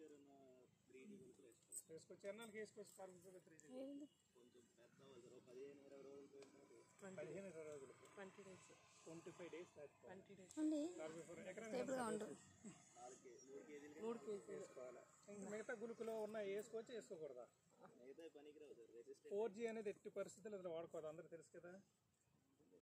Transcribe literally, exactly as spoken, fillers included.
వేసుకోవచ్చు ఎన్నాళ్ళకి వేసుకోవచ్చు కార్బన్ త్రీ జీ పదిహేను ఇరవై రోజులు twenty days twenty five days twenty days మూడు కేజీలు వేసుకోవాలి. ఇంకా మిగతా గులుకులో ఉన్న వేసుకోవచ్చు వేసుకోకూడదా? ఫోర్ జీ అనేది ఎట్టి పరిస్థితులు అసలు వాడుకోవద్దు, అందరూ తెలుసు కదా.